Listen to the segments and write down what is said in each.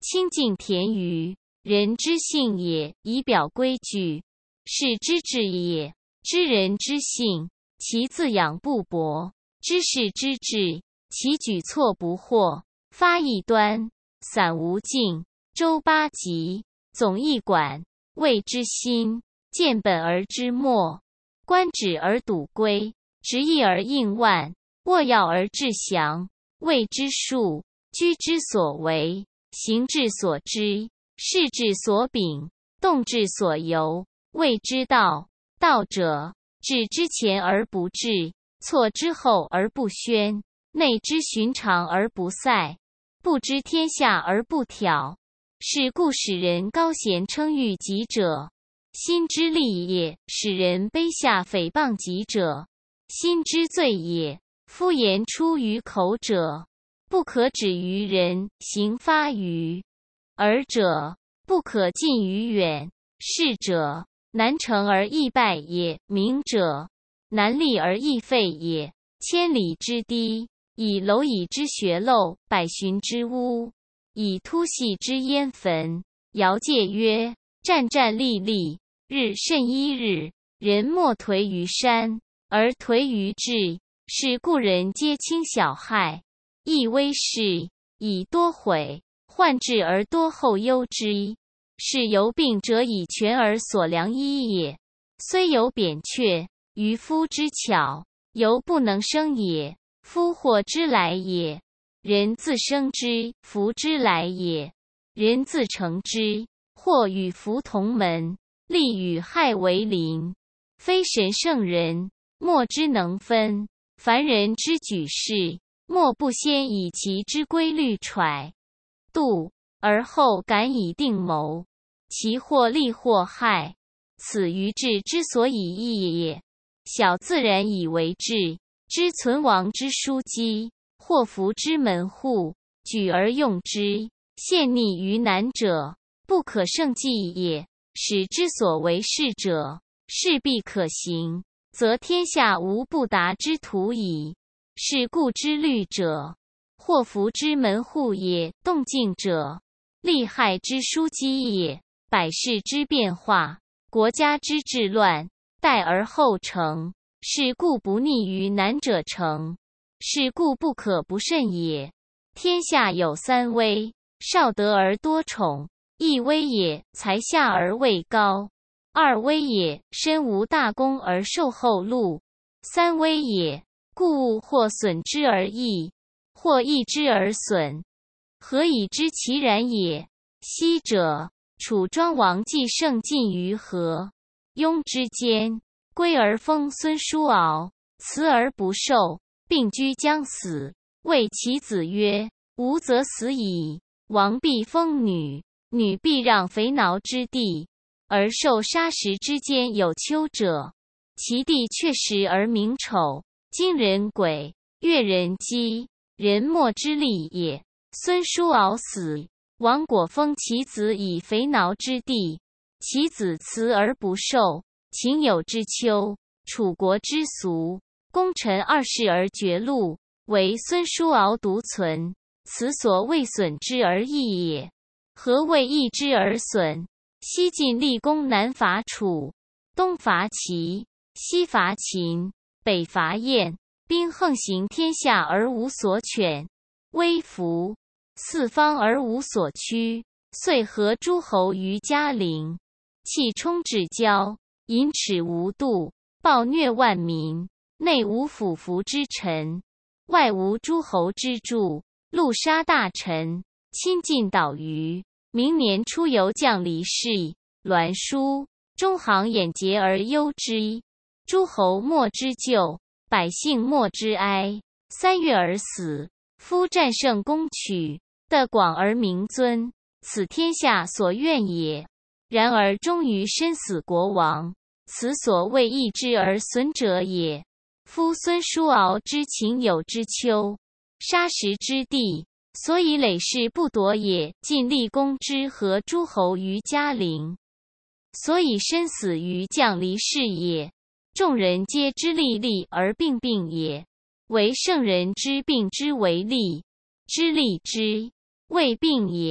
清净恬余，人之性也，以表规矩，是知治也。知人之性，其自养不薄；知事之治，其举措不惑。发一端，散无尽，周八极，总一管，谓之心。见本而知末，观止而笃规，执一而应万，握要而致详，谓之术。居之所为，行之所知，事之所秉，动之所由，谓之道。道者，治之前而不治，错之后而不宣，内之寻常而不塞，不知天下而不挑。是故使人高贤称誉己者，心之利也；使人卑下诽谤己者，心之罪也。夫言出于口者，不可止于人，行发于耳者，不可近于远。是者，难成而易败也；明者，难立而易废也。千里之堤，以蝼蚁之穴漏，百寻之屋，以突隙之烟坟。尧戒曰：战战栗栗，日甚一日。人莫颓于山，而颓于志。是故人皆轻小害，易微事，以多毁。患治而多后忧之。是由病者以全而所良医也。虽有扁鹊，渔夫之巧，犹不能生也。夫祸之来也，人自生之；福之来也，人自成之。祸与福同门，利与害为邻。非神圣人，莫之能分。凡人之举事，莫不先以其之规律揣度，而后敢以定谋。其或利或害，此于治之所以易也。小自然以为治，知存亡之枢机，祸福之门户，举而用之，陷溺于难者，不可胜计也。使之所为是者，势必可行，则天下无不达之途矣。是故知虑者，祸福之门户也；动静者，利害之枢机也。百世之变化，国家之治乱，待而后成。是故不逆于难者成，是故不可不慎也。天下有三危：少得而多宠，一危也；才下而位高，二危也；身无大功而受厚禄，三危也。故物或损之而益，或益之而损，何以知其然也？昔者，楚庄王季胜尽于河雍之间，归而封孙叔敖，辞而不受，病居将死。谓其子曰：吾则死矣。王必封女，女必让肥挠之地，而受杀食之间有丘者，其地确实而名丑。今人鬼，越人饥，人莫之利也。孙叔敖死，王果封其子以肥挠之地，其子辞而不受，情有之丘，楚国之俗。功臣20而绝禄，唯孙叔敖独存，此所谓损之而益也。何谓益之而损？西晋立功，南伐楚，东伐齐，西伐秦，北伐燕，兵横行天下而无所犬，威服四方而无所趋。遂合诸侯于嘉陵，气冲至交，淫耻无度，暴虐万民。内无辅服之臣，外无诸侯之助，戮杀大臣，亲近岛隅。明年出游将离世，栾书，中行眼结而忧之。诸侯莫之救，百姓莫之哀。3月而死。夫战胜攻取，得广而民尊，此天下所愿也。然而终于身死国亡，此所谓益之而损者也。夫孙叔敖之情有之丘，杀食之地，所以累世不夺也。晋立功之合诸侯于嘉陵，所以身死于将离世也。众人皆知利利而病病也，唯圣人知病之为利，知利之谓病也。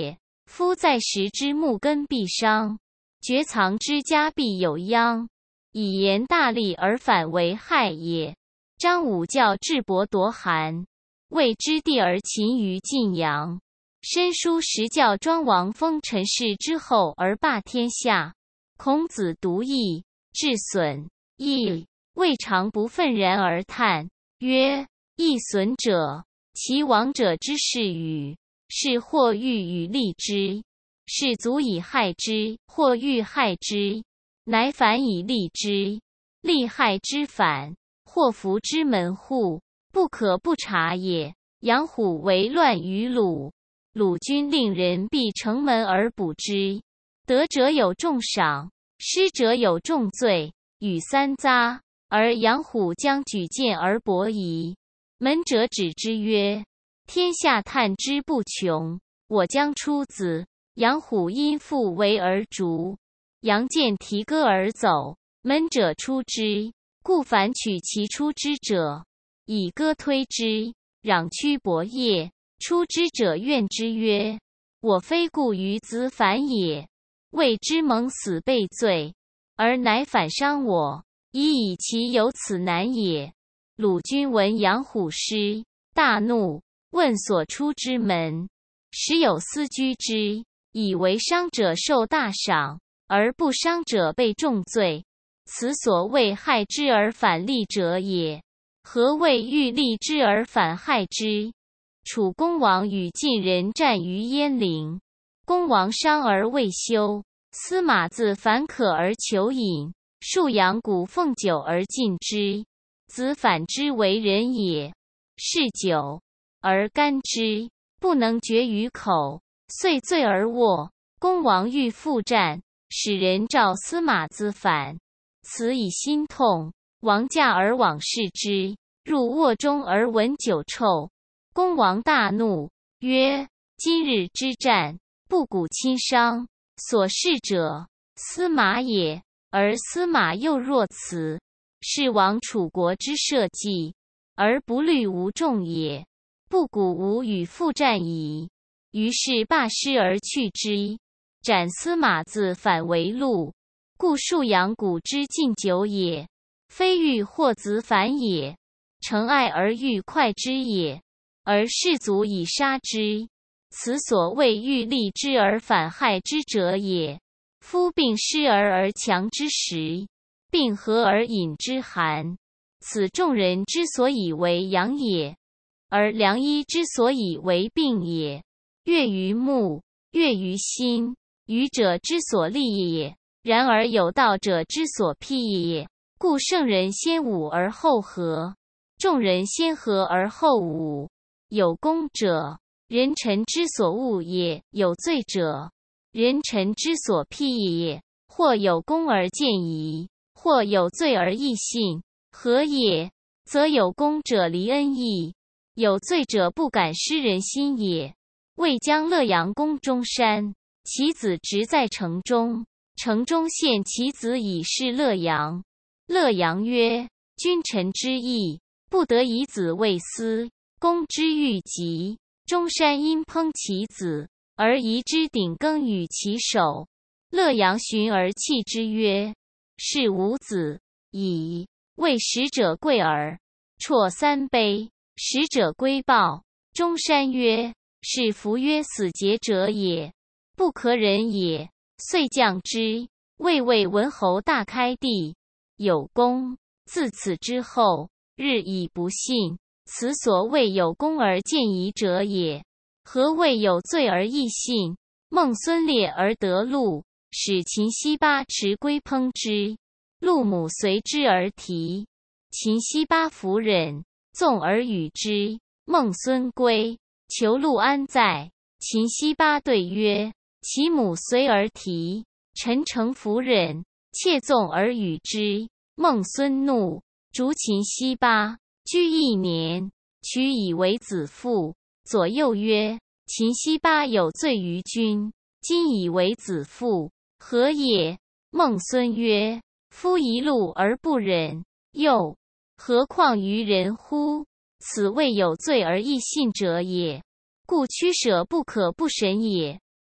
夫在食之木根必伤，绝藏之家必有殃，以言大利而反为害也。张武教智伯夺韩，魏之地而擒于晋阳。申叔时教庄王封陈氏之后而霸天下。孔子独异，至损，亦未尝不愤然而叹，曰：亦损者，其亡者之事与？是或欲与利之，是足以害之；或欲害之，乃反以利之。利害之反，祸福之门户，不可不察也。杨虎为乱于鲁，鲁君令人必城门而捕之，得者有重赏，失者有重罪，与三匝。而杨虎将举荐而伯夷。门者止之曰：天下探之不穷，我将出子。杨虎因父为而逐，杨见提戈而走，门者出之，故反取其出之者，以戈推之，攘屈伯业。出之者怨之曰：我非故于子反也，谓之蒙死被罪，而乃反伤我，以其有此难也。鲁君闻杨虎失，大怒，问所出之门，时有司居之，以为伤者受大赏，而不伤者被重罪，此所谓害之而反利者也。何谓欲利之而反害之？楚公王与晋人战于鄢陵，公王伤而未休，司马自反渴而求饮，数阳谷奉酒而进之，子反之为人也。嗜酒而干之，不能决于口，遂醉而卧。公王欲复战，使人召司马子反，此以心痛，王驾而往视之，入卧中而闻酒臭。公王大怒，曰：今日之战，不古亲伤，所视者，司马也。而司马又若此，是亡楚国之社稷，而不虑无众也。不古无与复战矣。于是罢师而去之，斩司马子反为戮。故数阳谷之进酒也，非欲获子反也，诚爱而欲快之也，而士卒以杀之，此所谓欲利之而反害之者也。夫病失而强之时，病和而饮之寒，此众人之所以为阳也，而良医之所以为病也。悦于目，悦于心，愚者之所立也，然而有道者之所辟也。故圣人先武而后和，众人先和而后武。有功者，人臣之所恶也；有罪者，人臣之所辟也。或有功而见疑，或有罪而易信。何也？则有功者离恩义，有罪者不敢失人心也。魏将乐阳攻中山，其子执在城中，城中献其子以示乐阳。乐阳曰：君臣之义，不得以子为私。公之欲急，中山因烹其子，而夷之鼎羹与其手。乐阳循而弃之曰：是无子矣。谓使者贵耳，啜三杯，使者归报。中山曰：是夫曰死节者也，不可忍也。遂降之。魏文侯大开地，有功。自此之后，日以不信，此所谓有功而见疑者也。何谓有罪而易信？孟孙烈而得禄，使秦西巴持龟烹之，陆母随之而提。秦西巴弗忍，纵而与之。孟孙归，求陆安在。秦西巴对曰：其母随而提，臣诚弗忍，妾纵而与之。孟孙怒，逐秦西巴，居1年，取以为子父。左右曰：秦西巴有罪于君，今以为子父，何也？孟孙曰：夫一禄而不忍，又何况于人乎？此谓有罪而易信者也。故驱舍不可不审也。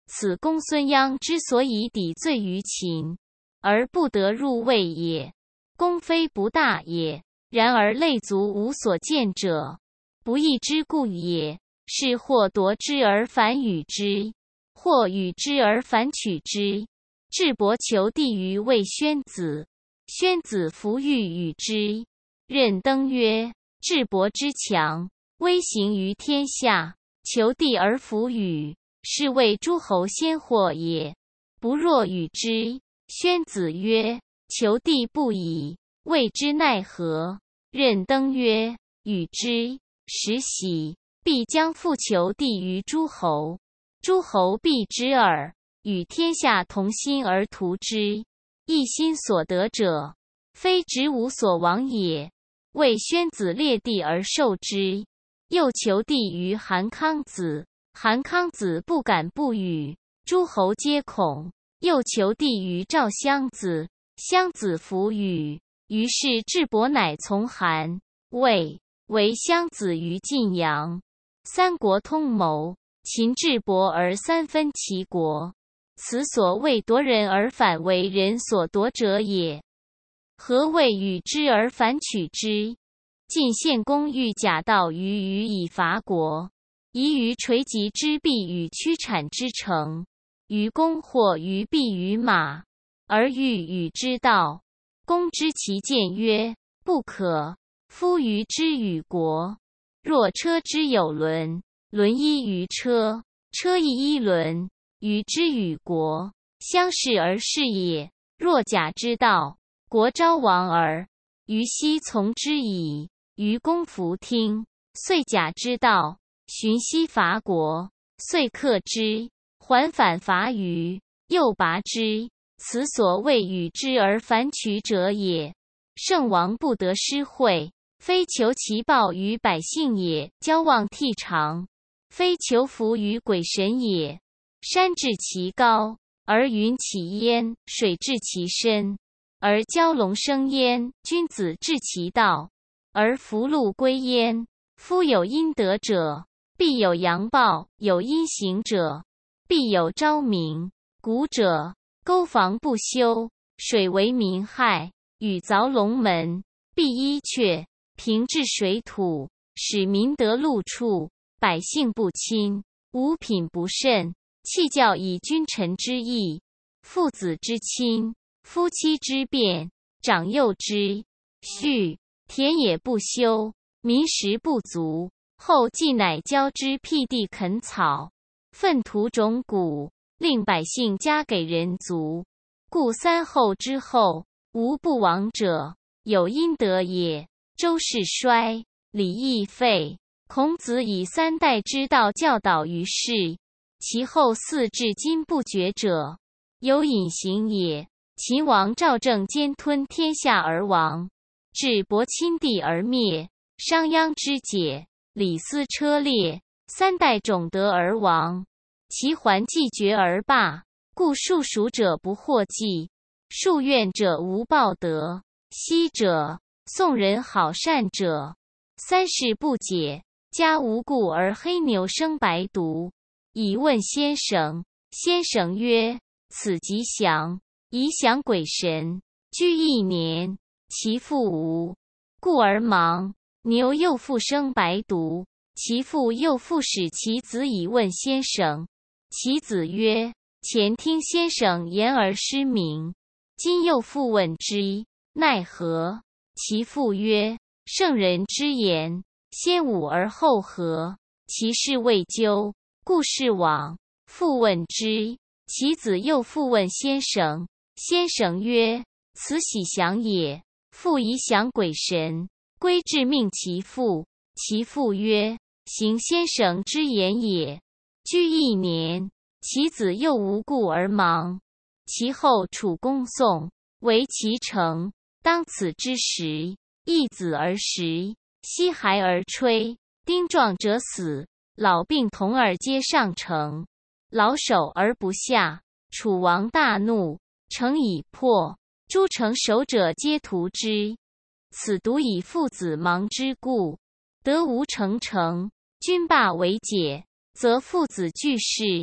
此公孙鞅之所以抵罪于秦，而不得入魏也。功非不大也，然而类卒无所见者，不义之故也。是或夺之而反与之，或与之而反取之。智伯求帝于魏宣子，宣子弗欲与之。任登曰：智伯之强，威行于天下，求帝而弗与，是谓诸侯先祸也。不若与之。宣子曰：求帝不已，谓之奈何？任登曰：与之，时喜，必将复求帝于诸侯，诸侯必之耳。与天下同心而图之，一心所得者，非直无所往也。为宣子列地而受之，又求帝于韩康子，韩康子不敢不与，诸侯皆恐。又求帝于赵襄子，襄子弗与，于是智伯乃从韩、魏，为襄子于晋阳。三国通谋，秦智伯而三分其国，此所谓夺人而反为人所夺者也。何谓与之而反取之？晋献公欲假道于虞以伐国，宜于垂棘之壁与驱产之城，于公或于壁于马，而欲与之道。公知其谏曰：不可。夫于之与国，若车之有轮，轮依于车，车亦依轮，与之与国，相视而视也。若假之道，国昭亡耳，于悉从之矣。于公弗听，遂假之道，循西伐国，遂克之，还反伐虞，又拔之。此所谓与之而反取者也。圣王不得失惠，非求其报于百姓也，交望替长，非求福于鬼神也。山至其高，而云起焉；水至其深，而蛟龙生焉。君子治其道，而福禄归焉。夫有阴德者，必有阳报；有阴行者，必有昭明。古者，沟房不修，水为民害；禹凿龙门，必依阙，平治水土，使民得禄处，百姓不侵，五品不甚。弃教以君臣之义，父子之亲，夫妻之辩，长幼之序，田野不修，民食不足。后继乃教之辟地垦草，粪土种谷，令百姓加给人族。故三后之后，无不亡者，有阴德也。周室衰，礼义废。孔子以三代之道教导于世，其后四至今不绝者，有隐形也。秦王赵正兼吞天下而亡，至伯亲地而灭，商鞅之解，李斯车裂，三代种德而亡。其还既绝而罢，故庶属者不获计，庶怨者无报德。昔者，宋人好善者，三世不解，家无故而黑牛生白犊，以问先生。先生曰：此吉祥，宜享鬼神。居1年，其父无，故而亡。牛又复生白犊，其父又复使其子以问先生。其子曰：前听先生言而失明，今又复问之，奈何？其父曰：圣人之言，先武而后和，其事未究，故事往。复问之，其子又复问先生。先生曰：此喜祥也。父以享鬼神，归至命其父。其父曰：行先生之言也。居1年，其子又无故而亡。其后楚公宋，为其成。当此之时，一子而食，西孩而吹，丁壮者死，老病童儿皆上城，老守而不下。楚王大怒，城已破，诸城守者皆屠之。此独以父子亡之故。得无成城，君霸为解，则父子俱逝，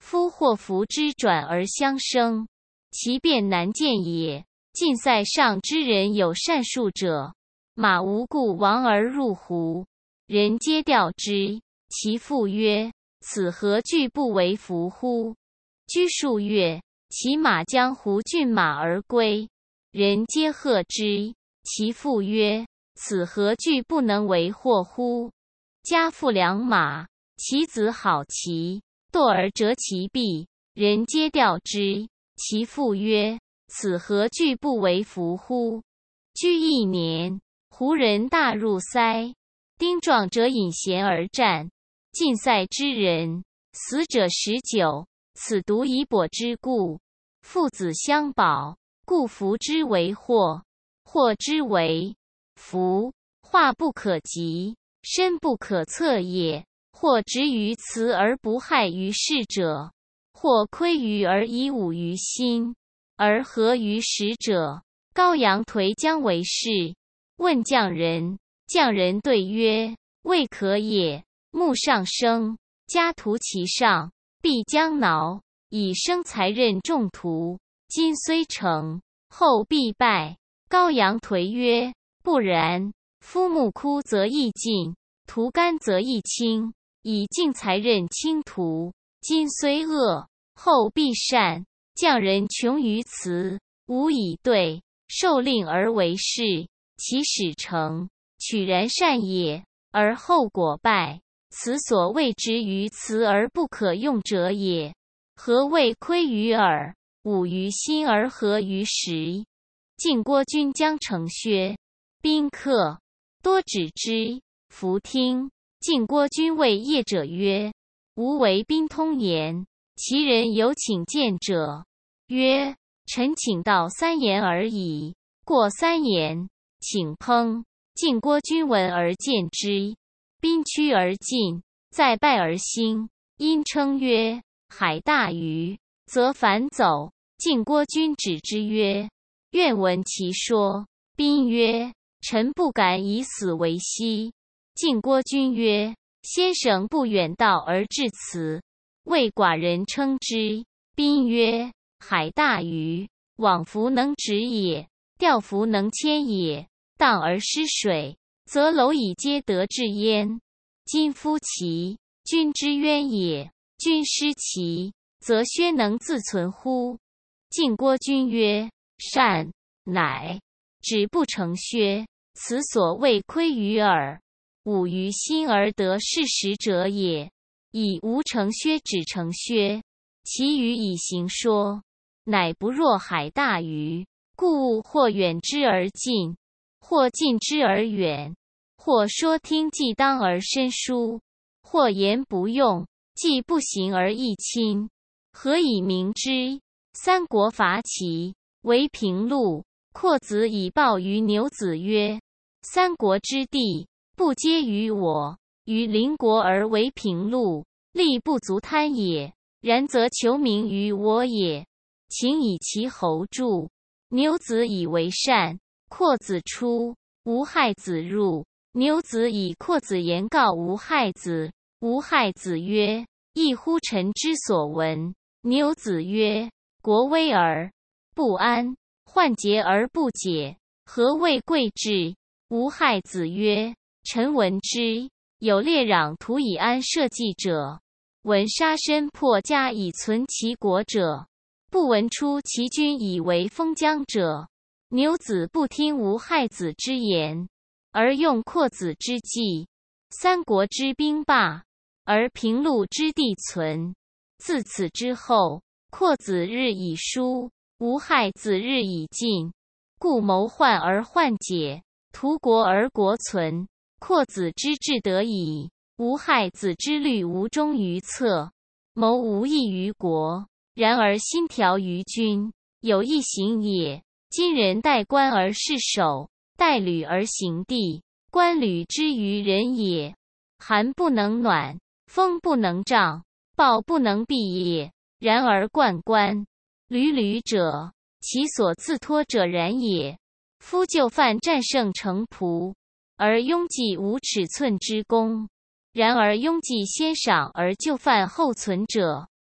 夫或服之转而相生，其变难见也。晋塞上之人有善术者，马无故亡而入胡，人皆吊之。其父曰：此何惧不为服乎？居数月，其马将胡郡马而归，人皆贺之。其父曰：此何惧不能为祸乎？家父良马，其子好骑，堕而折其臂，人皆吊之。其父曰：此何惧不为服乎？居1年，胡人大入塞，丁壮者引弦而战，晋塞之人，死者19，此独以跛之故。父子相保，故服之为祸，祸之为福，化不可及，深不可测也。或执于辞而不害于事者，或窥于而以侮于心，而合于使者。高阳颓将为事，问匠人，匠人对曰：未可也。木上生，家徒其上，必将挠，以生财任众徒。今虽成，后必败。高阳颓曰：不然。夫木枯则易尽，土干则易清，以尽财任轻徒。今虽恶，后必善。匠人穷于辞，无以对，受令而为事，其始成，取然善也，而后果败。此所谓执于辞而不可用者也。何谓窥于耳，侮于心而合于时？晋郭君将成薛，宾客多指之，弗听。晋郭君谓业者曰：吾为宾通言，其人有请见者，曰：臣请到3言而已。过3言，请烹。晋郭君闻而见之，宾趋而进，再拜而兴，因称曰：海大鱼，则反走。晋郭君止之曰：愿闻其说。宾曰：臣不敢以死为息。晋郭君曰：先生不远道而至此，为寡人称之。宾曰：海大鱼，往弗能止也，钓弗能牵也。荡而失水，则蝼蚁皆得至焉。今夫其，君之渊也。君失其，则薛能自存乎？晋郭君曰：善。乃止不成薛，此所谓窥于耳，侮于心而得事实者也。以无成薛止成薛，其余以行说，乃不若海大鱼。故物或远之而近，或近之而远，或说听既当而深疏，或言不用，既不行而易亲。何以明之？三国伐齐，为平陆。括子以报于牛子曰：三国之地，不皆于我，于邻国而为平陆，力不足贪也。然则求名于我也，请以其侯助。牛子以为善，括子出，无害子入。牛子以括子言告无害子，无害子曰：异乎臣之所闻。牛子曰：国危而不安，患节而不解，何谓贵志？无害子曰：臣闻之，有列壤图以安社稷者，闻杀身破家以存其国者，不闻出其君以为封疆者。牛子不听无害子之言，而用括子之计，三国之兵罢，而平陆之地存。自此之后，括子日以疏，无害子日以进，故谋患而患解，图国而国存。括子之志得矣，无害子之虑无忠于策，谋无益于国。然而心调于君，有一行也。今人待官而事守，待履而行地。官履之于人也，寒不能暖，风不能障，暴不能避也。然而冠官履者，其所自托者然也。夫就犯战胜城仆，而拥济无尺寸之功；然而拥济先赏而就犯后存者，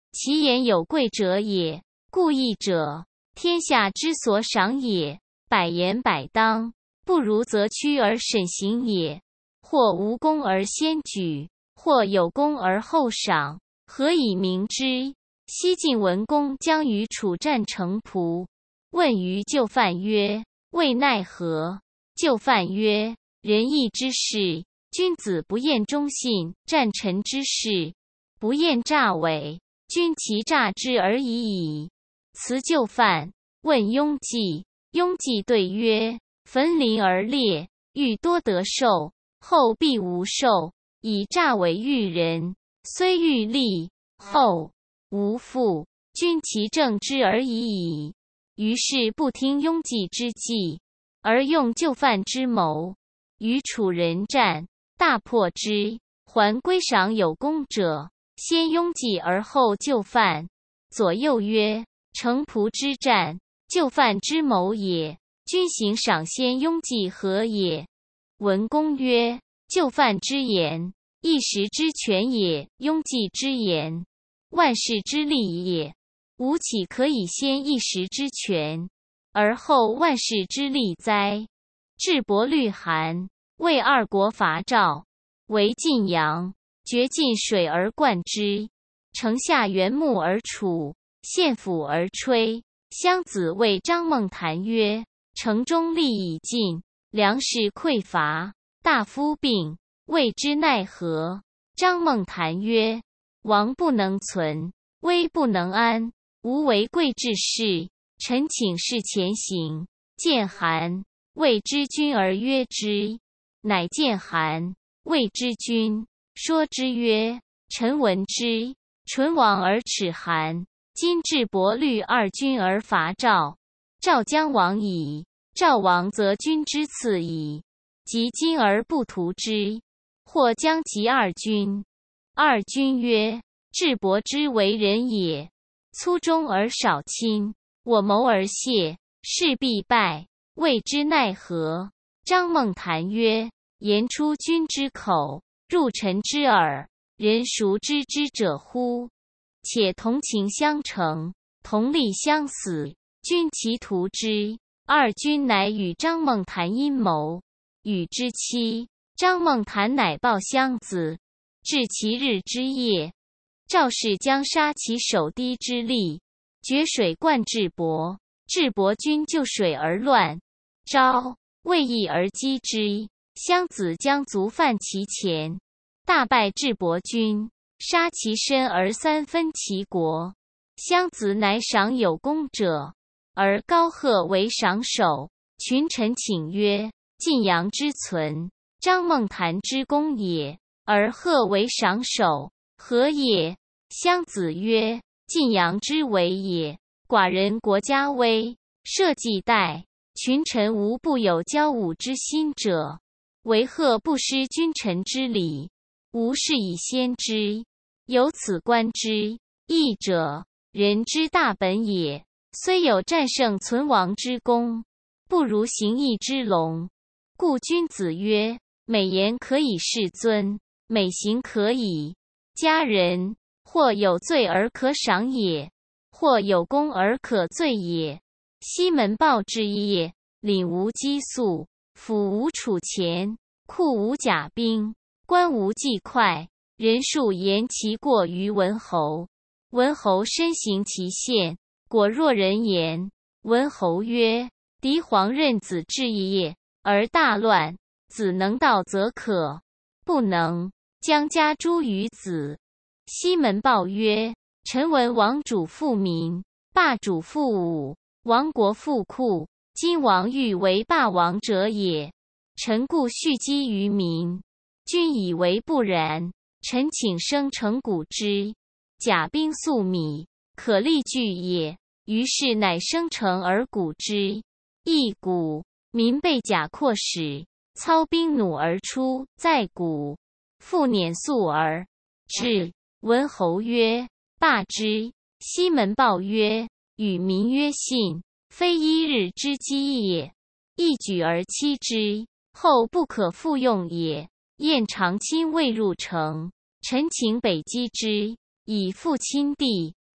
其言有贵者也。故义者，天下之所赏也。百言百当，不如则屈而审行也。或无功而先举，或有功而后赏，何以明之？西晋文公将与楚战成濮，问于就范曰：“谓奈何？”就范曰：“仁义之事，君子不厌忠信；战臣之事，不厌诈伪。君其诈之而已矣。”辞就范，问雍济。雍济对曰：“焚林而猎，欲多得寿，后必无寿；以诈伪喻人，虽欲利，后无富。君其正之而已矣。”于是不听雍济之计，而用就范之谋，与楚人战，大破之，还归赏有功者，先雍济而后就范。左右曰：“成濮之战，就范之谋也。君行赏先雍济何也？”文公曰：“就范之言，一时之权也；雍济之言，万世之利也。吾岂可以先一时之权，而后万世之利哉？”智伯虑韩，为二国伐赵，为晋阳，决晋水而灌之，城下原木而楚，县府而吹。襄子谓张孟谈曰：“城中利已尽，粮食匮乏，大夫病，谓之奈何？”张孟谈曰：“王不能存，威不能安，吾为贵志士，臣请示前行。见韩，谓之君而约之，乃见韩，谓之君，说之曰：‘臣闻之。’唇亡而耻韩。今智伯虑二君而伐赵，赵将亡矣。赵亡则君之次矣。及今而不图之，或将及二君。二君曰：‘智伯之为人也，粗忠而少亲，我谋而谢，势必败，谓之奈何？’张孟谈曰：‘言出君之口，入臣之耳，人孰知之者乎？且同情相成，同利相死，君其图之。’二君乃与张孟谈阴谋，与之期。张孟谈乃报襄子，至其日之夜，赵氏将杀其守堤之吏，决水灌智伯。智伯君就水而乱，昭未易而击之。襄子将卒犯其前，大败智伯君，杀其身而三分其国。襄子乃赏有功者，而高贺为赏首。群臣请曰：“晋阳之存，张孟谈之功也，而贺为赏首，何也？”襄子曰：“晋阳之为也。寡人国家危，社稷殆，群臣无不有骄武之心者，为贺不失君臣之礼，吾是以先之。由此观之，义者，人之大本也。虽有战胜存亡之功，不如行义之隆。故君子曰：美言可以世尊，美行可以加人。或有罪而可赏也，或有功而可罪也。西门豹之业，廪无积粟，府无储钱，库无甲兵，官无计快，人数言其过于文侯。文侯身行其宪，果若人言。文侯曰：狄黄任子治业，而大乱，子能道则可，不能，将加诸于子。西门豹曰：臣闻王主富民，霸主富武，亡国富库，今王欲为霸王者也。臣故蓄积于民，君以为不然。臣请生成谷之，甲兵粟米，可力具也。于是乃生成而谷之。一谷，民备甲阔使，操兵弩而出，在谷，复辇粟而至。文侯曰：罢之。西门豹曰：与民约信，非一日之计也。一举而期之，后不可复用也。燕长亲未入城，臣请北击之，以复亲地。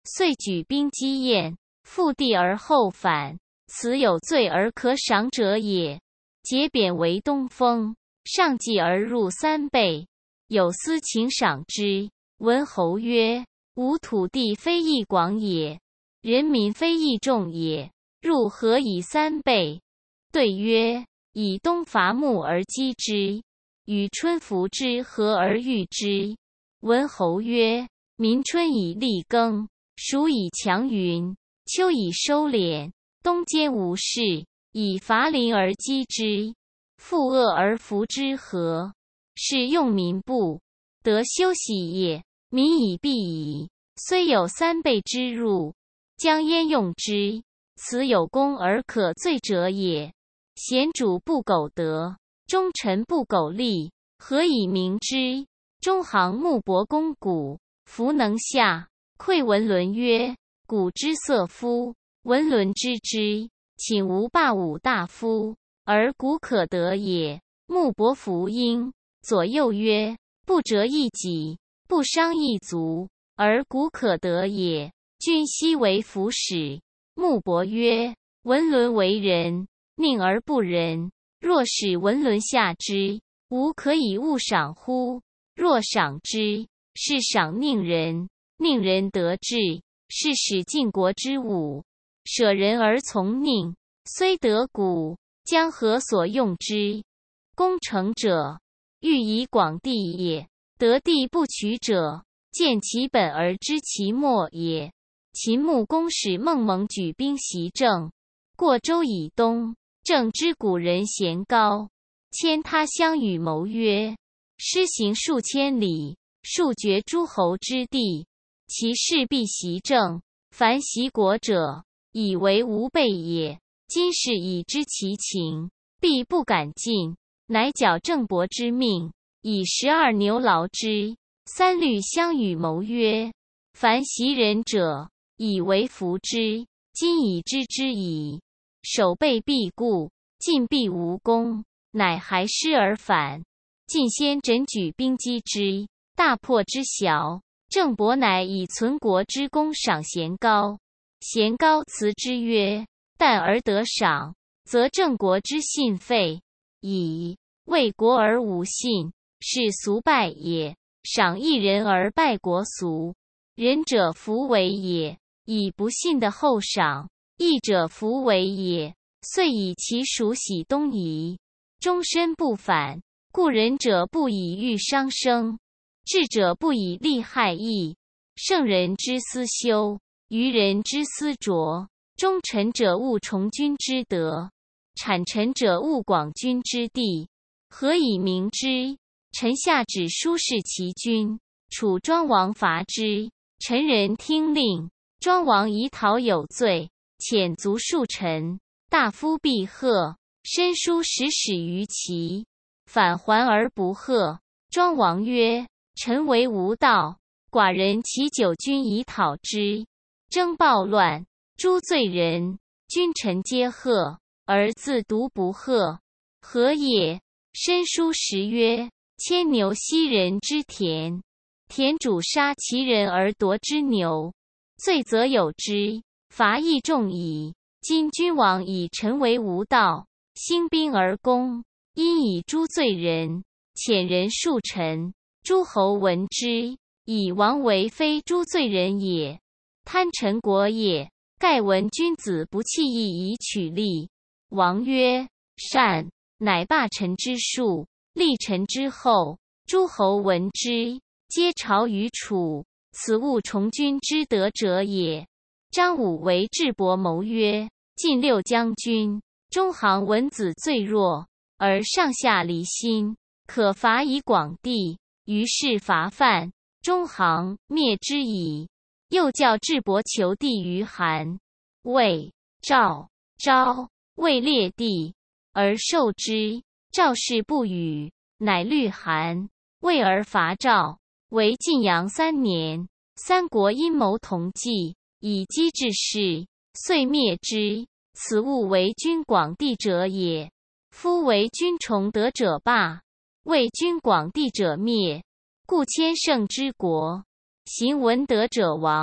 遂举兵击燕，复地而后返。此有罪而可赏者也。节贬为东封，上计而入3倍，有司请赏之。文侯曰：吾土地非益广也，人民非益众也，入何以3倍？对曰：以冬伐木而击之，与春服之何而御之？文侯曰：民春以立耕，暑以强云，秋以收敛，冬间无事，以伐邻而击之，复恶而服之何？是用民不得休息也。民以避矣，虽有3倍之入，将焉用之？此有功而可罪者也。贤主不苟得，忠臣不苟利，何以明之？中行木帛弓鼓，弗能下。馈文伦曰：鼓之色夫，文伦知之，请无霸武大夫，而鼓可得也。木帛服缨，左右曰：不折一己，不伤一足，而鼓可得也。君奚为服使？木帛曰：文伦为人，佞而不仁，若使文伦下之，吾可以勿赏乎？若赏之，是赏佞人，佞人得志，是使晋国之武。舍人而从佞，虽得鼓，将何所用之？攻城者，欲以广地也；得地不取者，见其本而知其末也。秦穆公使孟蒙举兵袭郑，过周以东，郑之古人贤高，迁他乡与谋曰：施行数千里，数绝诸侯之地，其势必袭郑。凡袭国者，以为吾辈也。今是已知其情，必不敢进，乃矫郑伯之命，以12牛劳之。3律相与谋曰：凡袭人者，以为服之。今已知之矣。守备必固，进必无功，乃还师而返。晋先轸举兵击之，大破之小。郑伯乃以存国之功赏贤高。贤高辞之曰：但而得赏，则郑国之信废矣。为国而无信，是俗败也。赏一人而败国俗，仁者弗为也，以不信的后赏；义者弗为也，遂以其属喜东夷，终身不返。故仁者不以欲伤生，智者不以利害义。圣人之思修，愚人之思拙。忠臣者务从君之德，谄臣者务广君之地。何以明之？臣下旨书示其君，楚庄王伐之，臣人听令，庄王疑讨有罪，遣卒数臣，大夫必贺，申书使始于齐，返还而不贺。庄王曰：臣为无道，寡人其9君以讨之，争暴乱，诛罪人，君臣皆贺，而自独不贺，何也？申书时曰：牵牛息人之田，田主杀其人而夺之牛，罪则有之，罚亦重矣。今君王以臣为无道，兴兵而攻，因以诛罪人，遣人数臣，诸侯闻之，以王为非诛罪人也，贪臣国也。盖闻君子不弃义以取利。王曰：善。乃罢臣之术，立臣之后。诸侯闻之，皆朝于楚。此务从君之德者也。张武为智伯谋曰：晋6将军，中行文子最弱，而上下离心，可伐以广地。于是伐范，中行灭之矣。又教智伯求地于韩、魏、赵。昭、魏列地，而受之。赵氏不与，乃虑韩、魏而伐赵。为晋阳3年，三国阴谋同计，以击治世，遂灭之。此物为君广地者也。夫为君崇德者霸，为君广地者灭。故千乘之国，行文德者亡。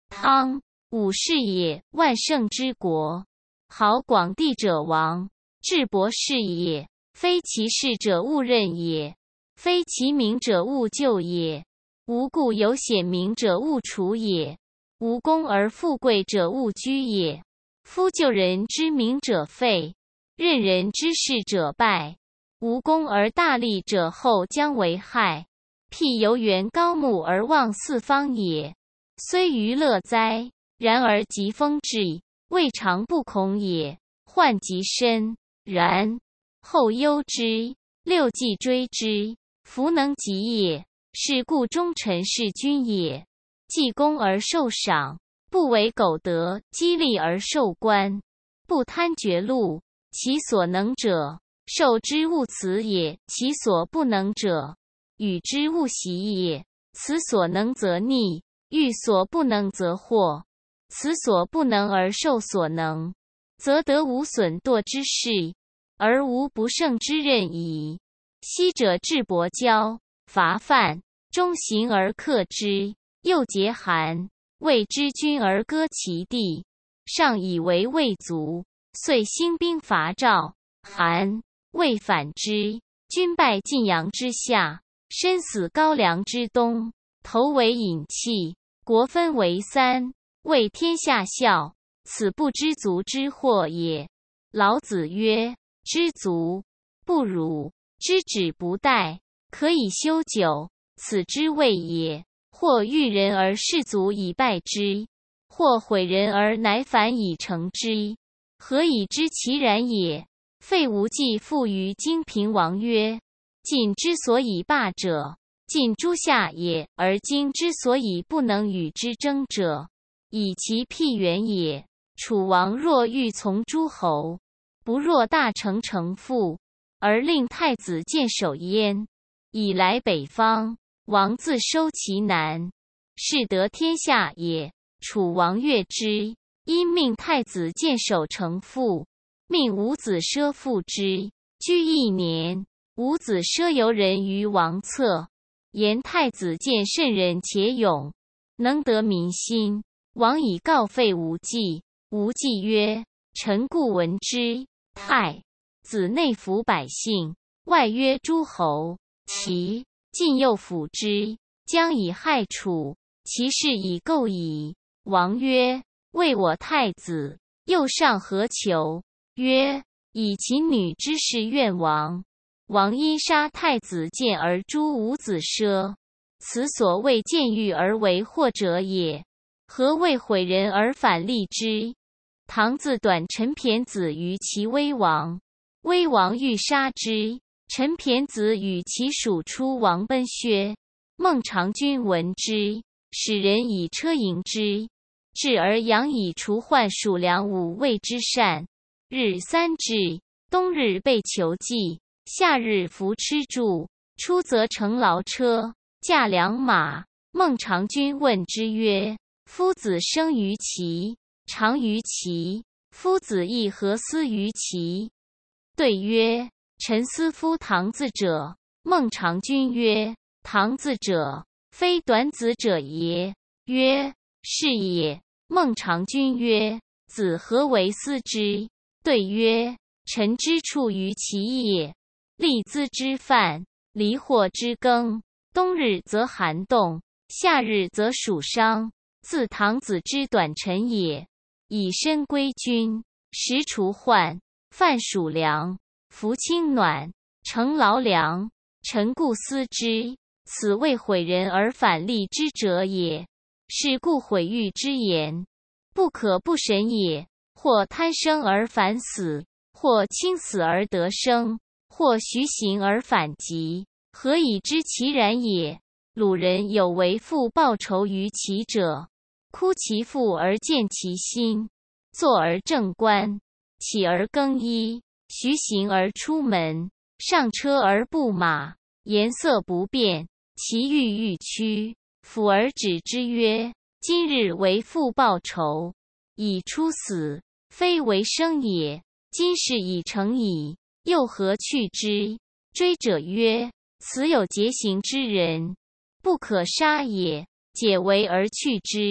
汤，武士也，万乘之国。好广地者王，智博士也。非其事者勿任也，非其名者勿救也。无故有显明者勿除也，无功而富贵者勿居也。夫救人之名者废，任人之事者败。无功而大利者后将为害。辟游园高木而望四方也，虽娱乐哉，然而疾风至，未尝不恐也。患极深，然后忧之，六季追之，弗能及也。是故忠臣是君也。济公而受赏，不为苟得；激励而受官，不贪爵禄。其所能者，受之勿辞也；其所不能者，与之勿习也。此所能则逆，欲所不能则祸。此所不能而受所能，则得无损惰之事，而无不胜之任矣。昔者智伯骄，伐犯，中行而克之，又结韩，谓之君而割其地，上以为魏足，遂兴兵伐赵。韩、魏反之，军败晋阳之下，身死高梁之东，投为隐弃，国分为三，为天下笑。此不知足之祸也。老子曰：知足不辱，知止不殆，可以修久，此之谓也。或欲人而士足以败之，或毁人而乃反以成之，何以知其然也？废无忌复于荆平王曰：晋之所以霸者，晋诸夏也，而今之所以不能与之争者，以其辟原也。楚王若欲从诸侯，不若大成城父，而令太子见守焉，以来北方，王自收其南，是得天下也。楚王悦之，因命太子见守城父，命伍子奢附之。居1年，伍子奢游人于王侧，言太子见甚仁且勇，能得民心。王以告废无忌。无忌曰：臣故闻之。太子内服百姓，外约诸侯，其晋又辅之，将以害楚，其事已构矣。王曰：为我太子，又上何求？曰：以秦女之事愿王。王因杀太子建而诛伍子奢，此所谓见欲而为祸者也。何谓毁人而反立之？唐自短陈骈子于其威王，威王欲杀之，陈骈子与其属出王奔薛。孟尝君闻之，使人以车迎之，至而养以除患属粮5谓之善。日3至，冬日备裘骥，夏日服吃住，出则乘劳车，驾良马。孟尝君问之曰：夫子生于齐，长于齐，夫子亦何思于齐？对曰：臣思夫唐子者。孟尝君曰：唐子者，非短子者也。曰：是也。孟尝君曰：子何为思之？对曰：臣之处于其也。利资之犯，离祸之耕，冬日则寒冻，夏日则暑伤，自唐子之短臣也。以身归君，食除患，饭属粮，服清暖，乘劳粮，臣故思之。此谓毁人而反立之者也。是故毁誉之言，不可不审也。或贪生而反死，或轻死而得生，或徐行而反疾，何以知其然也？鲁人有为父报仇于其者，哭其父而见其心，坐而正冠，起而更衣，徐行而出门，上车而不马，颜色不变，其欲欲趋，抚而止之曰：今日为父报仇，以出死，非为生也。今事已成矣，又何去之？追者曰：此有节行之人，不可杀也。解围而去之，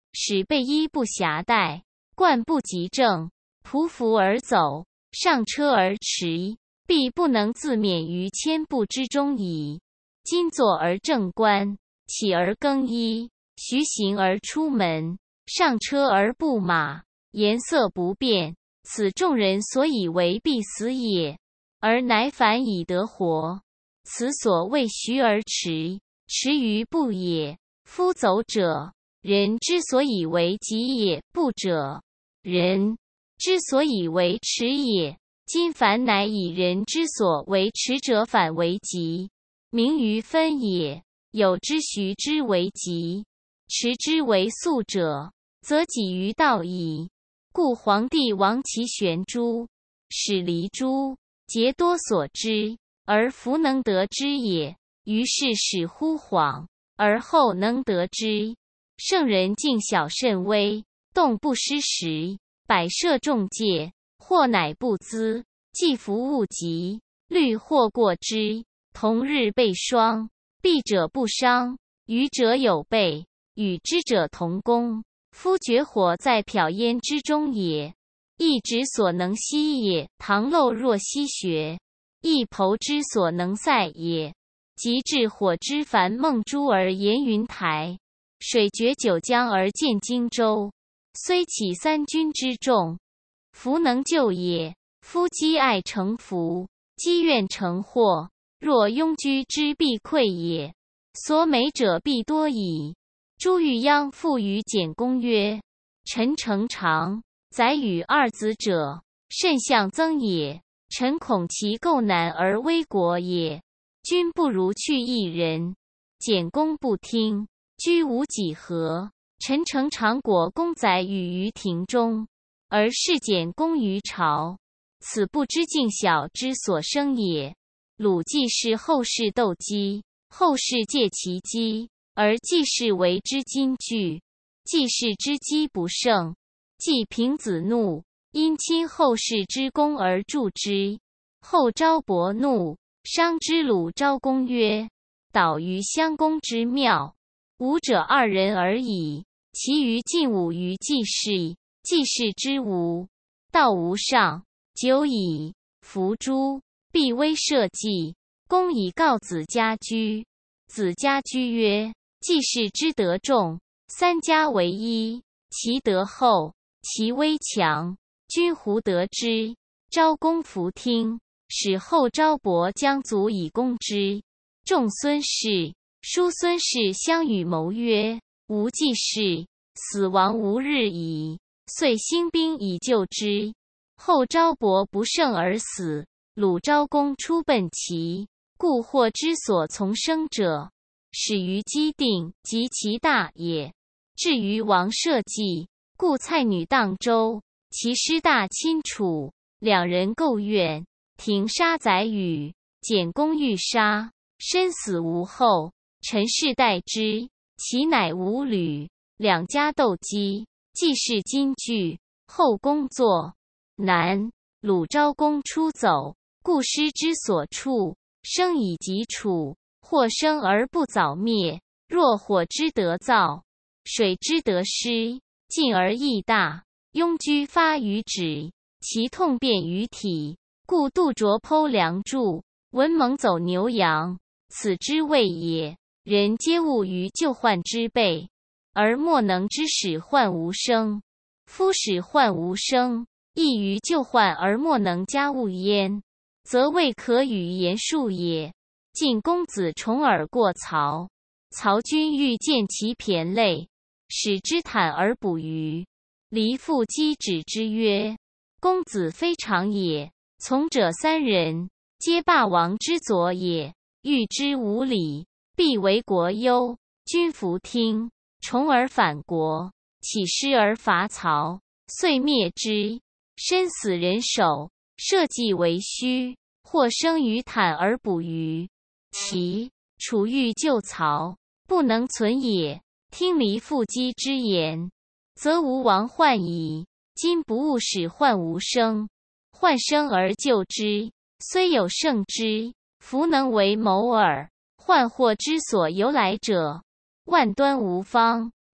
使备衣不暇带，冠不及正，匍匐而走，上车而驰，必不能自免于千步之中矣。今坐而正冠，起而更衣，徐行而出门，上车而不马，颜色不变，此众人所以为必死也，而乃反以得活。此所谓徐而驰，驰于步也。夫走者，人之所以为疾也；步者，人之所以为驰也。今凡乃以人之所为驰者反为疾，名于分也。有之徐之为疾，驰之为速者，则己于道矣。故黄帝亡其玄珠，使离珠，皆多所知，而弗能得之也。于是始乎恍，而后能得之。圣人敬小慎微，动不失时，摆设众戒，或乃不资，既弗勿及，虑或过之。同日备霜，避者不伤，愚者有备，与之者同工。夫绝火在瞟烟之中也，一指所能吸也。唐漏若吸穴，一抔之所能塞也。及至火之凡梦珠而言云台，水绝九江而见荆州，虽起三军之众，弗能救也。夫积爱成福，积怨成祸，若庸居之必溃也。所美者必多矣。朱玉央复与简公曰：臣诚常，载与二子者，甚相增也。臣恐其构难而危国也。君不如去一人。简公不听，居无几何。臣诚常果公载与于庭中，而事简公于朝，此不知敬小之所生也。鲁季氏后世斗鸡，后世戒其鸡，而季氏为之金具。季氏之鸡不胜，季平子怒，因亲后世之功而助之。后昭伯怒，商之鲁昭公曰：导于襄公之庙，吾者二人而已，其余尽侮于季氏。季氏之无，道无上，久矣。伏诛，必威社稷。公以告子家居。子家居曰：季氏之德重，三家为一，其德厚，其威强，君胡得之？昭公弗听，使后昭伯将卒以攻之。仲孙氏、叔孙氏相与谋曰：吾季氏死亡无日矣，遂兴兵以救之。后昭伯不胜而死。鲁昭公出奔齐，故获之所从生者，始于姬定及其大也。至于王社稷，故蔡女荡州，其师大亲楚，两人构怨，庭杀宰予。简公欲杀，身死无后，陈氏代之，其乃无履。两家斗鸡，既是金具，后宫作难。鲁昭公出走，故师之所处，生以及楚，或生而不早灭。若火之得燥，水之得湿，进而益大，庸居发于指，其痛变于体。故杜卓剖梁柱，文猛走牛羊，此之谓也。人皆恶于救患之备，而莫能知使患无生。夫使患无生，亦于救患而莫能加物焉，则未可与言述也。晋公子重耳过曹，曹君欲见其骈类，使之坦而捕鱼。黎父击止之曰：公子非常也。从者三人，皆霸王之左也，欲之无礼，必为国忧。君弗听，重耳反国，起师而伐曹，遂灭之，身死人手，社稷为虚，或生于坦而捕鱼。其楚欲救曹，不能存也。听黎父击之言，则吴王患矣。今不务使患无生，患生而救之，虽有胜之，弗能为谋耳。患祸之所由来者，万端无方，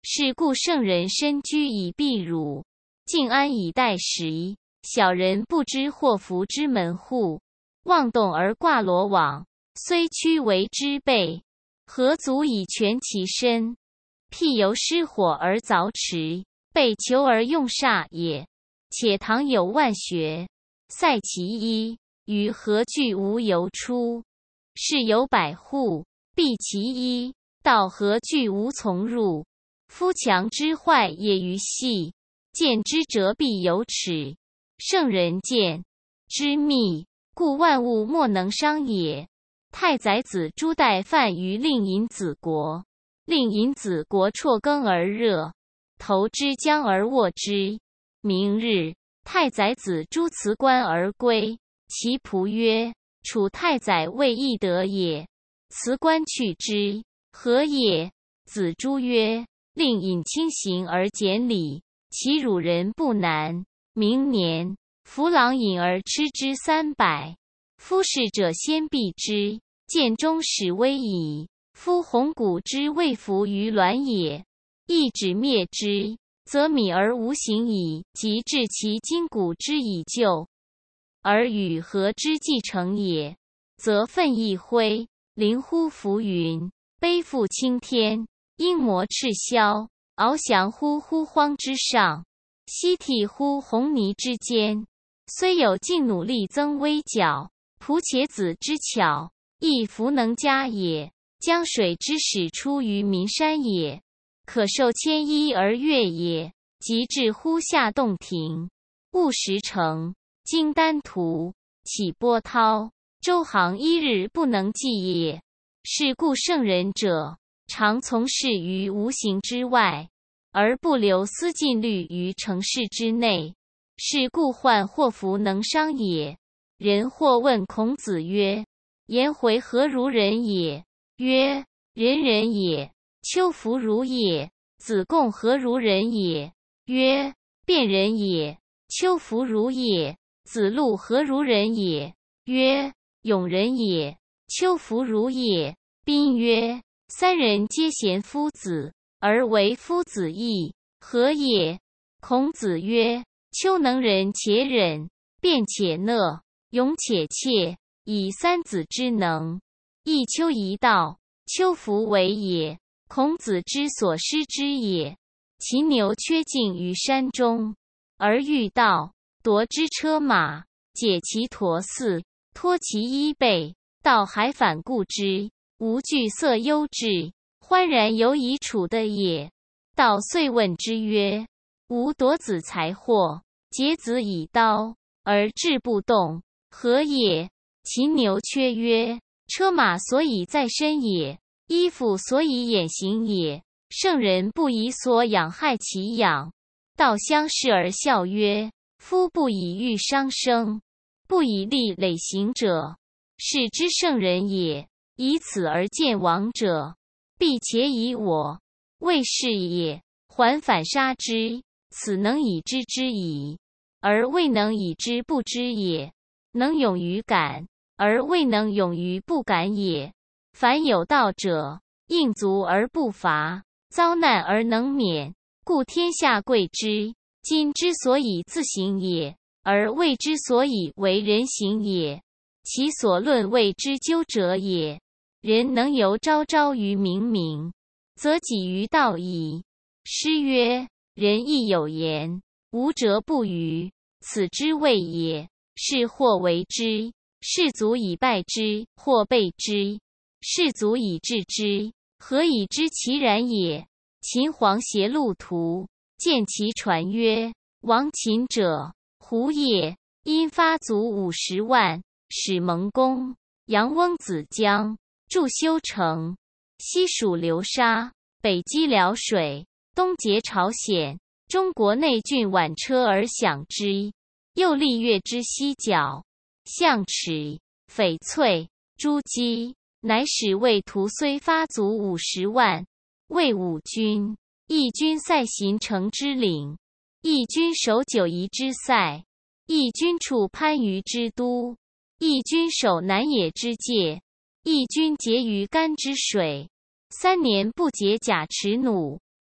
是故圣人身居以避辱，静安以待时。小人不知祸福之门户，妄动而挂罗网，虽屈为之备，何足以全其身？譬由失火而凿池，被求而用煞也。且唐有万学，塞其一，于何惧无由出？是有百户，闭其一，道何惧无从入？夫强之坏也于细，见之则必有耻。圣人见之密，故万物莫能伤也。太宰子朱代犯于令尹子国，令尹子国辍耕而热，投之江而握之。明日，太宰子朱辞官而归，其仆曰：“楚太宰未易得也。”辞官去之，何也？子朱曰：“令尹轻行而简礼，其辱人不难。明年，夫郎饮而吃之300，夫士者先避之，见中始危矣。夫鸿鹄之未服于卵也，亦止灭之，则靡而无形矣，及至其筋骨之以救，而与何之继承也？则奋翼挥，凌乎浮云，背负青天，鹰摩赤霄，翱翔乎乎荒之上，息涕乎红泥之间。虽有尽努力增微角，仆且子之巧，亦弗能加也。江水之始出于岷山也，可受千一而悦也。及至乎下洞庭，物时成，经丹图，起波涛，周行1日不能继也。是故圣人者，常从事于无形之外，而不留思尽虑于成事之内。是故患祸福能伤也。人或问孔子曰：“颜回何如人也？”曰：“人人也。”丘弗如也。子贡何如人也？曰：“辩人也。”丘弗如也。子路何如人也？曰：“勇人也。”丘弗如也。宾曰：“三人皆贤夫子，而为夫子义，何也？”孔子曰：“丘能忍且忍，辩且讷，勇且怯，以三子之能，亦丘一道。丘弗为也，孔子之所失之也。其牛缺径于山中，而欲道，夺之车马，解其驼饲，脱其衣被，道还反顾之，无惧色忧志，欢然犹以处的也。道遂问之曰：‘吾夺子财货，劫子以刀，而志不动，何也？’其牛缺曰：‘车马所以在身也，衣服所以掩形也。圣人不以所养害其养。’道相视而笑曰：‘夫不以欲伤生，不以利累行者，是之圣人也。以此而见亡者，必且以我为是也，还反杀之。此能以知之矣，而未能以知不知也。能勇于敢，而未能勇于不敢也。凡有道者，应足而不伐，遭难而能免，故天下贵之。今之所以自行也，而谓之所以为人行也，其所论谓之究者也。人能由昭昭于明明，则己于道矣。诗曰：“人亦有言，无辙不渝，此之谓也。”是或为之，士卒以败之，或备之，士卒以治之，何以知其然也？秦皇挟路途，见其传曰：“亡秦者，胡也。”因发卒50万，使蒙公、杨翁子江，筑修城，西属流沙，北击辽水，东劫朝鲜，中国内郡宛车而享之。又立越之西角，象齿、翡翠、朱姬，乃使魏屠虽发卒50万，魏武军，义军塞行城之岭，义军守九夷之塞，义军处番禺之都，义军守南野之界，义军结于干之水。3年不解甲齿弩，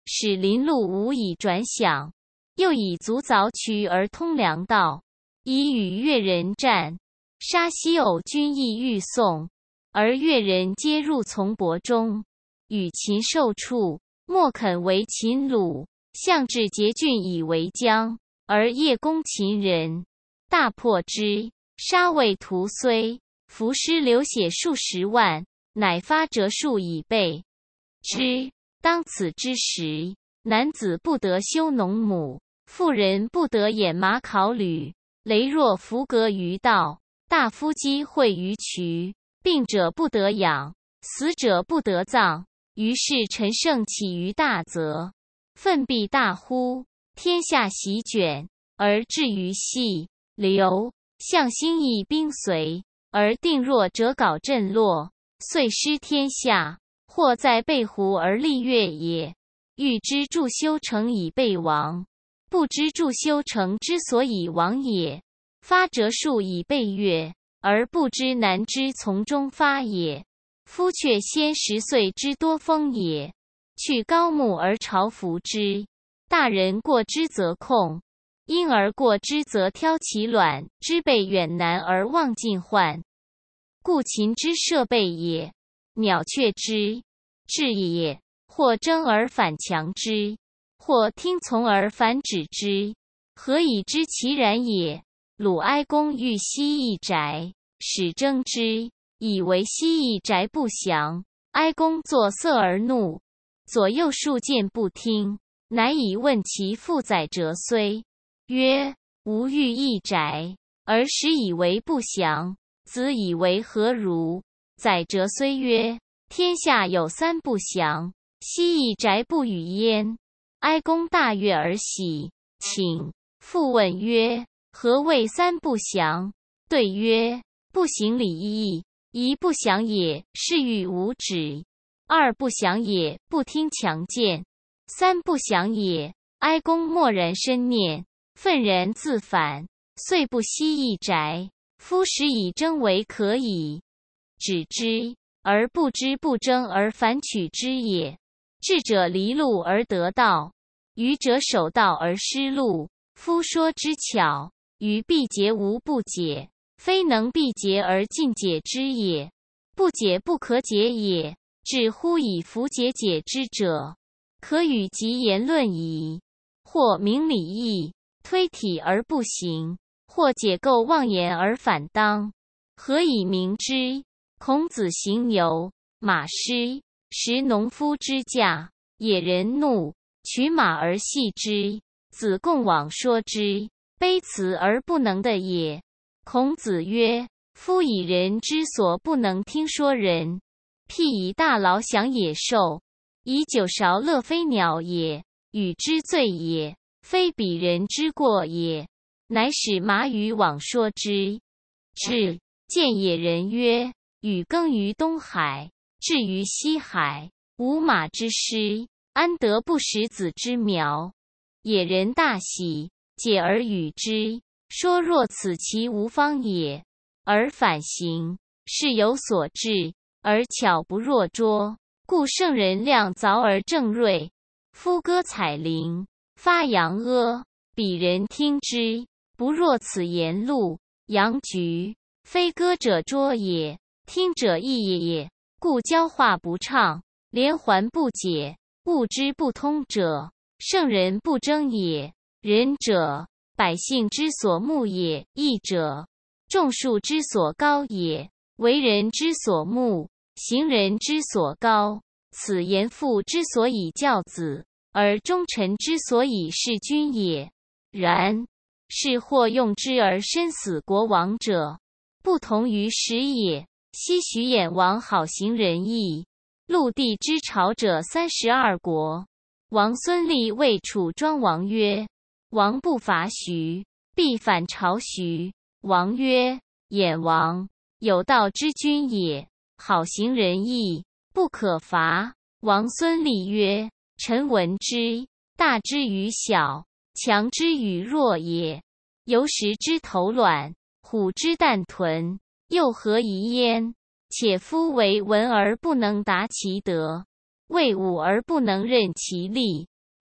使林路无以转饷，又以足凿渠而通粮道，以与越人战。杀西偶军亦欲送，而越人皆入从帛中，与秦受处，莫肯为秦虏。项至桀郡以为疆，而夜攻秦人，大破之，杀魏屠睢，伏尸流血数十万，乃发折数以备之。当此之时，男子不得修农亩，妇人不得掩马考履，羸弱弗隔于道，大夫积会于渠，病者不得养，死者不得葬。于是陈胜起于大泽，奋臂大呼，天下席卷，而至于细流。项兴义兵随，而定若折稿震落，遂失天下。或在背湖而立越也。欲知筑修城以备亡，不知筑修城之所以亡也。发折数以备越，而不知难之从中发也。夫却先10岁之多风也。去高木而朝服之，大人过之则控，婴儿过之则挑其卵，之辈远难而忘尽患。故秦之设备也。鸟雀之至也，或争而反强之，或听从而反止之，何以知其然也？鲁哀公欲西邑宅，使争之，以为西邑宅不祥。哀公作色而怒，左右数谏不听，乃以问其父宰折睢，曰：吾欲邑宅，而使以为不祥，子以为何如？宰折睢曰：天下有3不祥，西邑宅不与焉。哀公大悦而喜，请。父问曰：何谓3不祥？对曰：不行礼义，1不祥也，是欲无止；2不祥也，不听强谏；3不祥也。哀公默然深念，愤然自反，遂不西邑宅。夫时以争为可矣，止之，而不知不争而反取之也。智者离路而得道，愚者守道而失路。夫说之巧，于必解无不解，非能必解而尽解之也。不解不可解也，至乎以弗解解之者，可与其言论矣。或明礼义，推体而不行；或解构妄言而反当，何以明之？孔子行游，马失，食农夫之驾，野人怒，取马而戏之。子贡往说之，卑辞而不能的也。孔子曰：夫以人之所不能听说人，譬以大劳享野兽，以酒勺乐飞鸟也，与之罪也，非彼人之过也，乃使马与往说之。至，见野人曰：禹耕于东海，至于西海，无马之师，安得不食子之苗？野人大喜，解而与之，说若此其无方也，而反行，是有所至，而巧不若拙。故圣人量凿而正锐，夫歌采苓，发扬阿，彼人听之，不若此言路。杨橘，非歌者拙也，听者异也。故交话不畅，连环不解，物之不通者，圣人不争也。仁者，百姓之所慕也；义者，众数之所高也。为人之所慕，行人之所高。此严父之所以教子，而忠臣之所以事君也。然，是或用之而身死国亡者，不同于时也。昔徐偃王好行仁义，陆地之朝者32国。王孙立谓楚庄王曰：王不伐徐，必反朝徐。王曰：偃王有道之君也，好行仁义，不可伐。王孙立曰：臣闻之，大之于小，强之于弱也。由食之头卵，虎之啖豚，又何疑焉？且夫为文而不能达其德，为武而不能任其力，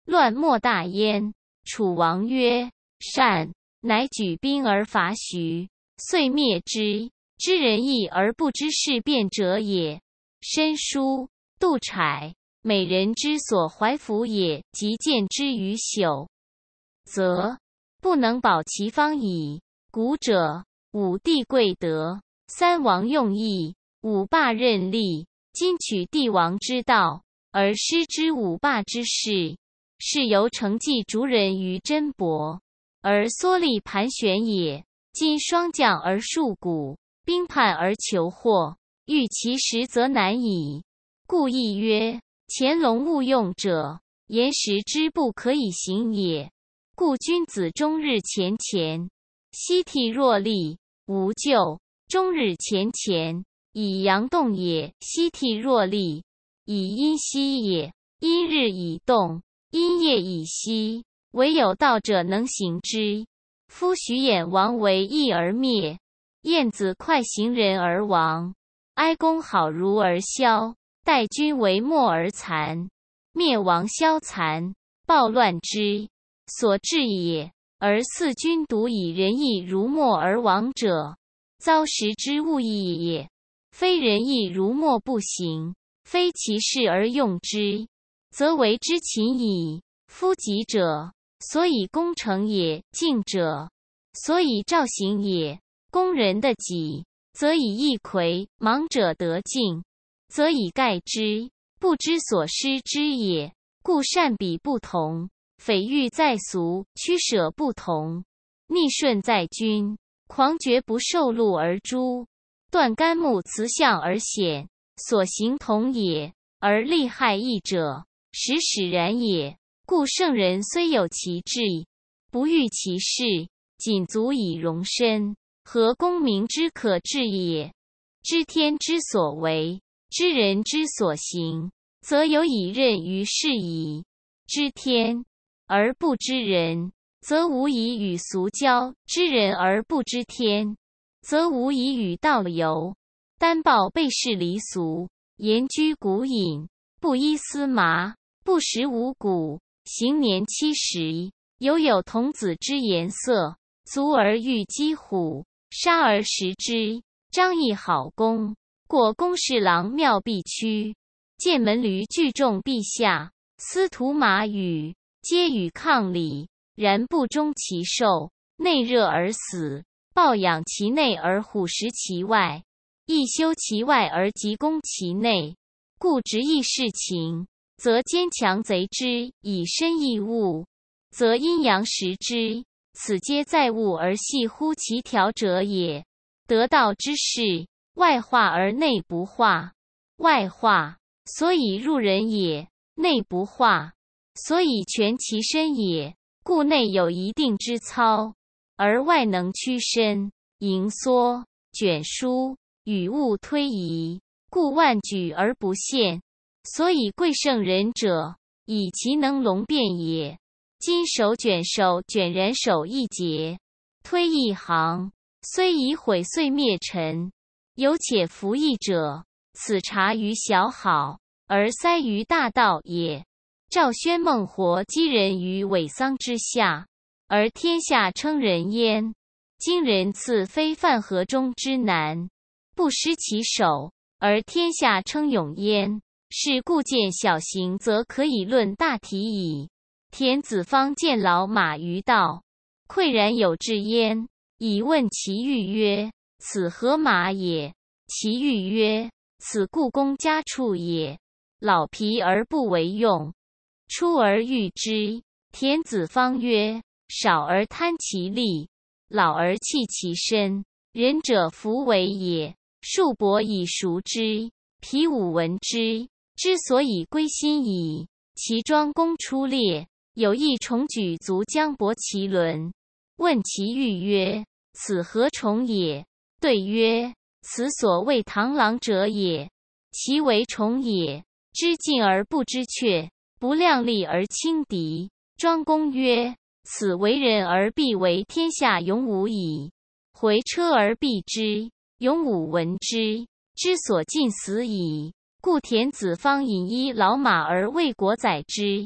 乱莫大焉。楚王曰：善。乃举兵而伐徐，遂灭之。知仁义而不知事变者也。申书，杜豺，美人之所怀服也，即见之于朽，则不能保其方矣。古者，武帝贵德，三王用义，五霸任力。今取帝王之道，而失之五霸之事，是由承继逐人于真帛，而缩力盘旋也。今霜降而束谷，冰判而求获，欲其实则难矣。故亦曰：潜龙勿用者，言时之不可以行也。故君子终日乾乾，夕惕若厉，无咎。终日乾乾，以阳动也；夕惕若厉，以阴息也。阴日以动，阴夜以息，唯有道者能行之。夫徐偃王为义而灭，晏子快行仁而亡，哀公好儒而消，待君为末而残，灭亡消残，暴乱之所至也。而四君独以仁义如墨而亡者，遭时之误义也。非仁义如墨不行，非其事而用之，则为之秦矣。夫急者，所以攻城也；静者，所以兆行也。攻人的己，则以易魁；忙者得静，则以盖之，不知所失之也。故善比不同，匪欲在俗，取舍不同，逆顺在君，狂绝不受禄而诛，断干木辞相而显，所行同也，而利害异者，实使然也。故圣人虽有其志，不欲其事，仅足以容身，何功名之可治也？知天之所为，知人之所行，则有以任于事矣。知天而不知人，则无以与俗交；知人而不知天，则无以与道游。单抱背世离俗，严居古隐，不依丝麻，不食五谷，行年70，有童子之颜色，足而欲击虎，杀而食之，张翼好弓。过宫侍郎妙必趋，见门驴聚众陛下，司徒马与，皆与抗礼，然不忠其兽，内热而死。抱养其内而虎食其外，亦修其外而急攻其内。故执义事情，则奸强贼之，以身异物，则阴阳食之。此皆在物而系乎其条者也。得道之事，外化而内不化。外化，所以入人也；内不化，所以全其身也。故内有一定之操，而外能屈伸、盈缩、卷舒，与物推移，故万举而不陷。所以贵圣人者，以其能龙变也。今手卷手卷然手一节，推一行，虽以毁碎灭尘，有且服役者，此察于小好，而塞于大道也。赵宣孟活击人于尾桑之下，而天下称人焉。今人赐非范河中之难，不失其手，而天下称勇焉。是故见小行则可以论大体矣。田子方见老马于道，喟然有志焉，以问其欲曰：此何马也？其欲曰：此故宫家畜也。老疲而不为用，出而欲之。田子方曰：少而贪其利，老而弃其身，仁者弗为也。树伯以熟之，皮武闻之，之所以归心矣。其庄公出猎，有一虫举足将搏其轮，问其欲曰：此何虫也？对曰：此所谓螳螂者也。其为虫也，知进而不知却，不量力而轻敌。庄公曰：此为人而必为天下勇武矣。回车而避之，勇武闻之，之所尽死矣。故田子方引一老马而为国宰之。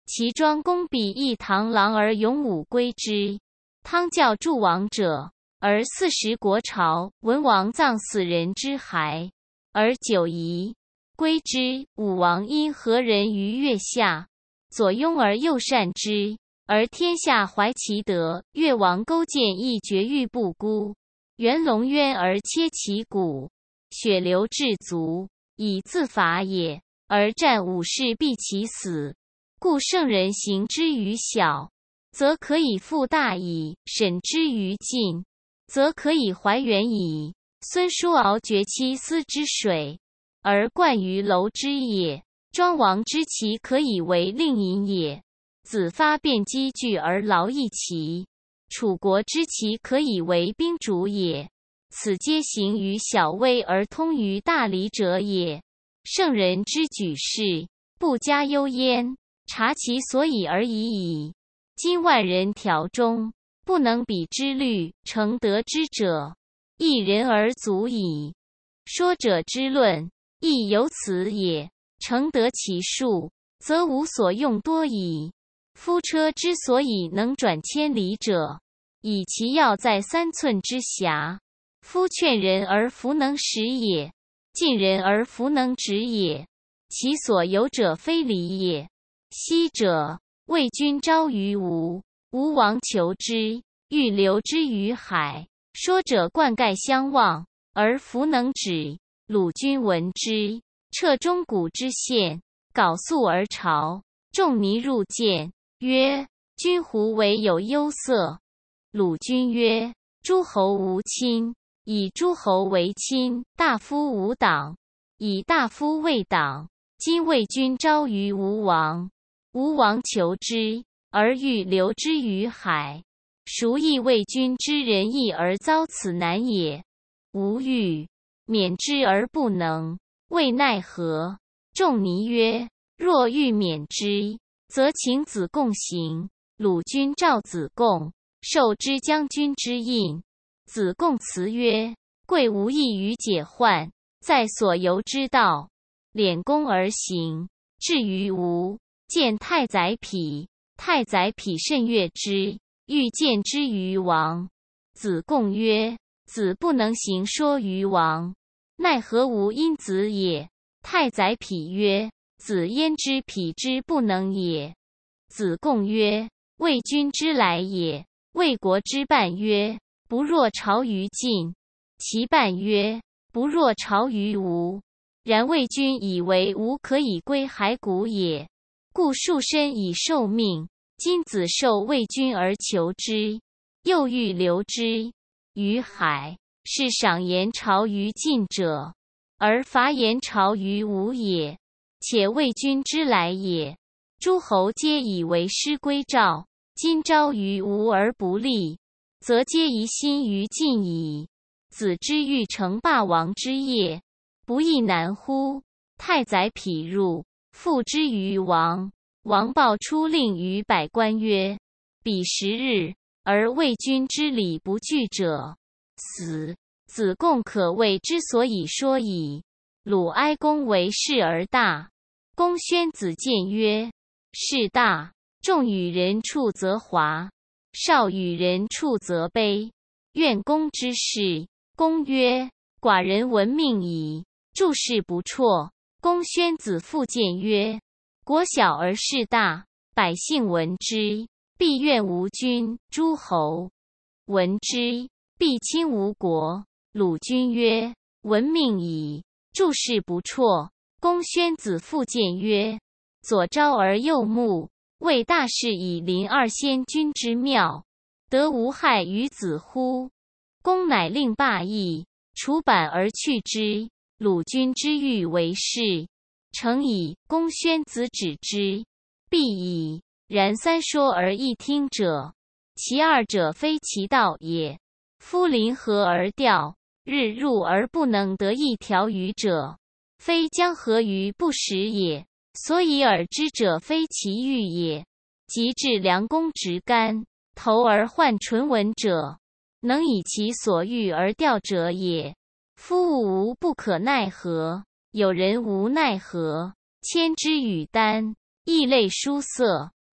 其庄公比一螳螂而勇武归之。汤教助王者，而40国朝，文王葬死人之骸，而久夷，归之。武王因何人于月下，左拥而右善之，而天下怀其德。越王勾践亦绝育不孤，袁龙渊而切其骨，血流至足，以自伐也。而战武士避其死，故圣人行之于小，则可以复大矣；审之于近，则可以怀远矣。孙叔敖决其斯之水，而灌于楼之也。庄王之其可以为令尹也，子发辩机具而劳役其。楚国之其可以为宾主也，此皆行于小微而通于大礼者也。圣人之举事，不加忧焉，察其所以而已矣。今万人条中，不能比之虑，成德之者，一人而足矣。说者之论，亦由此也。成德其数，则无所用多矣。夫车之所以能转千里者，以其要在3寸之狭。夫劝人而弗能使也，近人而弗能止也，其所由者非礼也。昔者，魏君招于吴，吴王求之，欲流之于海。说者灌溉相望，而弗能止。鲁君闻之，彻中谷之县，缟素而朝。仲尼入见，曰：君胡为有忧色？鲁君曰：诸侯无亲，以诸侯为亲；大夫无党，以大夫为党。今魏君招于吴王，吴王求之，而欲流之于海。孰亦魏君之仁义而遭此难也？吾欲免之而不能，谓奈何？仲尼曰：若欲免之，则请子贡行。鲁君召子贡，受之将军之印。子贡辞曰：贵无益于解患，在所由之道，敛功而行。至于吴，见太宰匹，太宰匹甚悦之，欲见之于王。子贡曰：子不能行说于王，奈何无因子也？太宰匹曰：子焉知匹之不能也？子贡曰：魏君之来也。魏国之半曰：不若朝于晋。其半曰：不若朝于吴。然魏君以为吴可以归骸骨也，故束身以受命。今子受魏君而求之，又欲流之于海，是赏言朝于晋者，而伐言朝于吴也。且魏君之来也，诸侯皆以为师归赵，今招于吴而不利，则皆疑心于晋矣。子之欲成霸王之业，不亦难乎？太宰匹入，复之于王。王报出令于百官曰：彼10日，而魏君之礼不具者，死。子贡可谓之所以说矣。鲁哀公为事而大。公宣子建曰：事大，重与人处则华，少与人处则卑。愿公之事。公曰：寡人闻命矣。注释不辍。公宣子复谏曰：国小而事大，百姓闻之，必怨无君；诸侯闻之，必亲无国。鲁君曰：闻命矣。注释不辍。公宣子复谏曰：左昭而右穆，为大事以临二先君之庙，得无害于子乎？公乃令罢役，除板而去之。鲁君之欲为事，诚矣。公宣子止之，必矣。然3说而一听者，其二者非其道也。夫临河而钓，日入而不能得一条鱼者，非将河鱼不食也。所以饵之者非其欲也。及至良弓直竿，投而患唇纹者，能以其所欲而钓者也。夫物无不可奈何，有人无奈何。牵之与丹，异类殊色，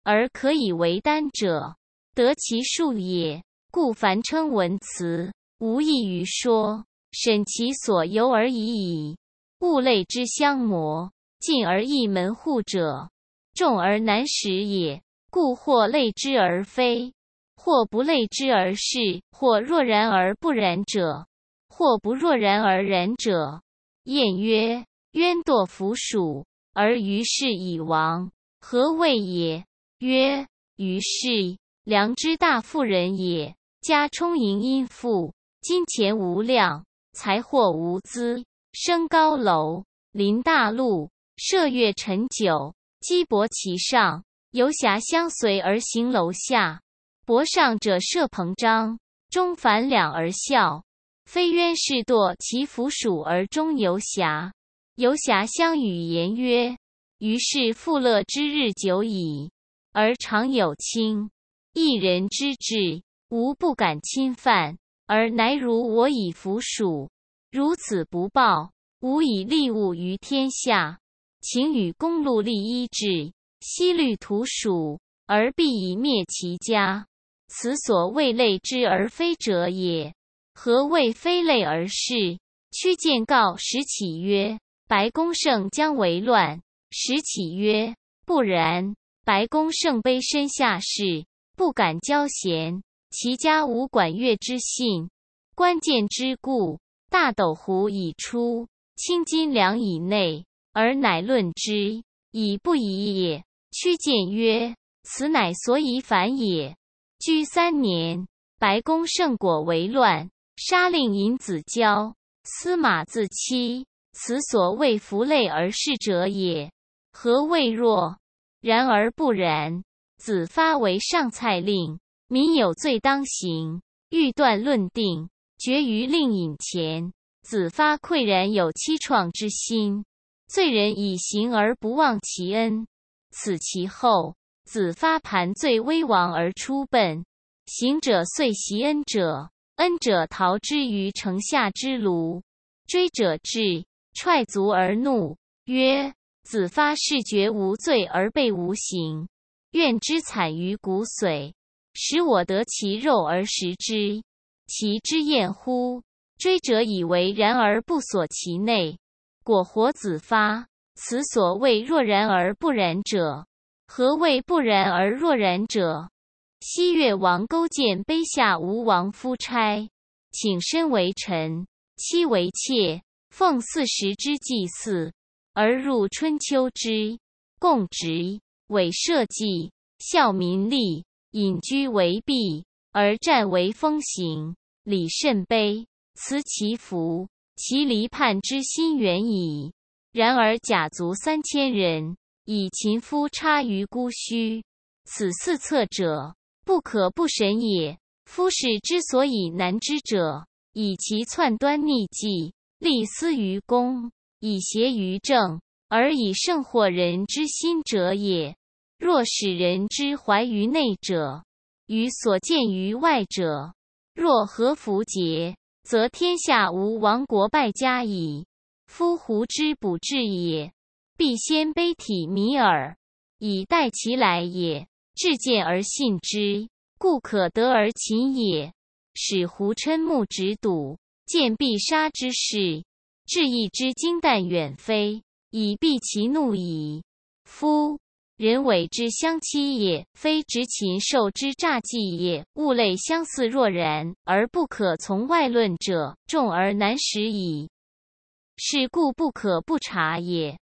而可以为单者，得其数也。故凡称文辞，无异于说，审其所由而已矣。物类之相磨，近而异门户者，众而难识也。故或类之而非，或不类之而是，或若然而不然者，或不若然而然者。晏曰：渊堕弗属，而于是已亡，何谓也？曰：于是，良之大妇人也，家充盈殷富，金钱无量，财货无资，升高楼，临大路，射月陈酒，击帛其上，游侠相随而行楼下。帛上者设膨张，中反两而笑。非渊是堕其弗属而终游侠。游侠相与言曰：于是富乐之日久矣，而常有亲，一人之志，吾不敢侵犯，而乃如我以弗属。如此不报，吾以利物于天下。请与公路利一治，西律图属，而必以灭其家。此所谓类之而非者也。何谓非类而是？屈建告石启曰：白公胜将为乱。石启曰：不然。白公胜卑身下士，不敢交贤，其家无管乐之信。关键之故，大斗湖已出，轻金两以内，而乃论之，以不疑也。屈建曰：此乃所以反也。居3年，白公胜果为乱，杀令尹子交，司马自欺，此所谓弗类而是者也。何谓若？然而不然。子发为上蔡令，民有罪当行，欲断论定，决于令尹前。子发喟然有欺创之心，罪人以行而不忘其恩。此其后，子发盘罪危亡而出奔，行者遂袭恩者，恩者逃之于城下之庐，追者至，踹足而怒，曰：子发视觉无罪而被无刑，愿之惨于骨髓，使我得其肉而食之，其之厌乎？追者以为然而不锁其内，果活子发。此所谓若然而不然者。何谓不然而若然者？西越王勾践卑下吴王夫差，请身为臣，妻为妾，奉40之祭祀，而入春秋之，贡职，委社稷，效民力，隐居为弊，而战为风行，礼甚卑，辞其服，其离叛之心远矣。然而甲卒3000人，以秦夫插于孤墟，此四策者，不可不审也。夫士之所以难知者，以其篡端逆纪，立私于公，以邪于政，而以胜惑人之心者也。若使人之怀于内者，与所见于外者，若合符节，则天下无亡国败家矣。夫胡之补志也，必先卑体弥耳，以待其来也。至见而信之，故可得而勤也。使胡琛目直睹，见必杀之事，至义之精淡远非，以避其怒矣。夫人伪之相欺也，非执禽兽之诈计也。物类相似若然，而不可从外论者，众而难识矣。是故不可不察也。